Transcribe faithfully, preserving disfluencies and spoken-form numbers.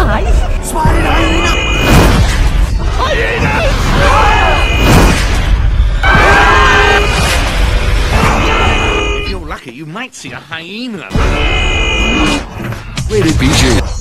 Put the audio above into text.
alive? Spotted hyena! Hyenas! If you're lucky, you might see a hyena. Rated P G.